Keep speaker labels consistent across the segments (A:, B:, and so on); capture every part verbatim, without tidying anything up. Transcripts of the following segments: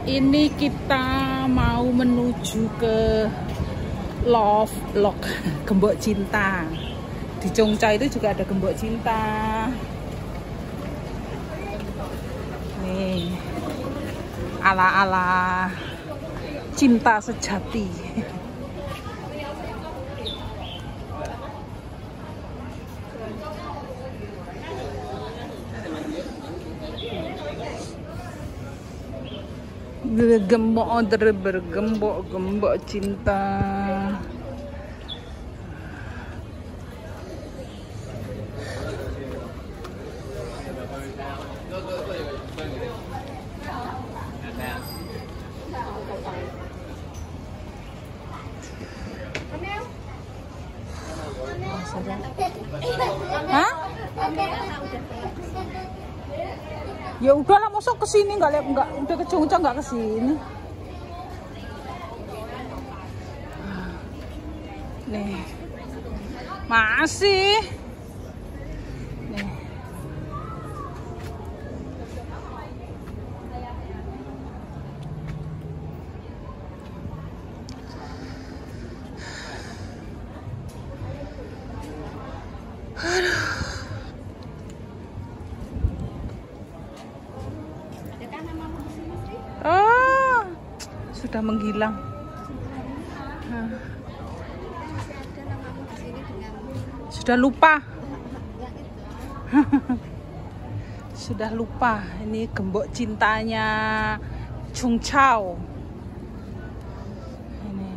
A: Ini kita mau menuju ke Love Lok, Gembok Cinta. Di Chongcha itu juga ada Gembok Cinta. Nih, ala-ala cinta sejati. Bergembok order bergembok-gembok cinta. Hah? Ya udahlah, masuk ke sini nggak lihat, nggak udah ke Chongcha nggak ke sini. Nih masih nih. Aduh. Oh, sudah menghilang. Nah. Sudah lupa. Sudah lupa. Ini gembok cintanya Chongcha. Ini.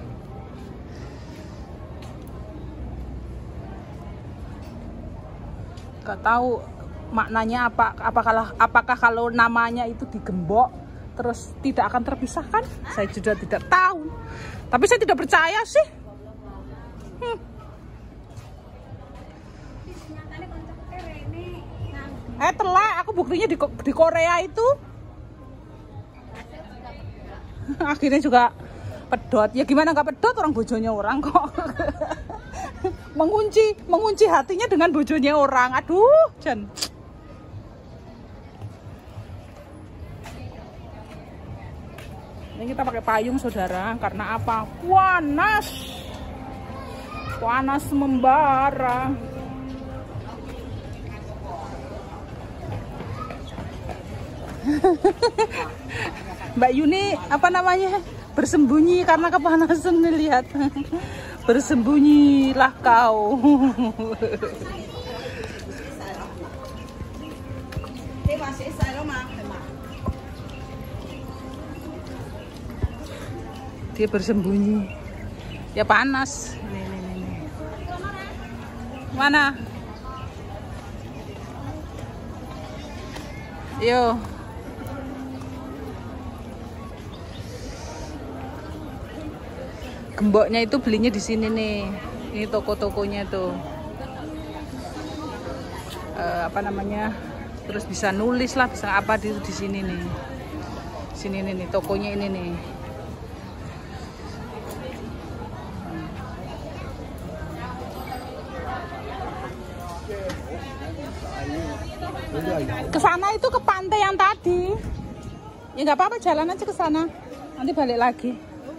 A: Gak tahu maknanya apa. Apakah apakah kalau namanya itu digembok terus tidak akan terpisahkan? Saya juga tidak tahu. Tapi saya tidak percaya sih. Hmm. Eh telah, aku buktinya di, di Korea itu. Akhirnya juga pedot. Ya gimana nggak pedot, orang bojonya orang kok. mengunci mengunci hatinya dengan bojonya orang. Aduh, Jan. Ini kita pakai payung saudara, karena apa? Panas, panas membara. Mbak Yuni apa namanya? Bersembunyi karena kepanasan, lihat. Bersembunyilah kau. Dia bersembunyi, ya panas. Nih, nih, nih, nih. Mana? Yo. Gemboknya itu belinya di sini nih. Ini toko-tokonya tuh. Uh, apa namanya? Terus bisa nulis lah, bisa apa di di sini nih. Sini nih, nih tokonya ini nih. Ke sana itu ke pantai yang tadi. Ya nggak apa-apa, jalan aja ke sana. Nanti balik lagi.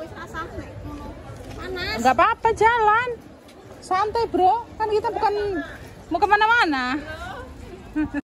A: Nggak apa-apa, jalan. Santai bro, kan kita bukan mau kemana-mana.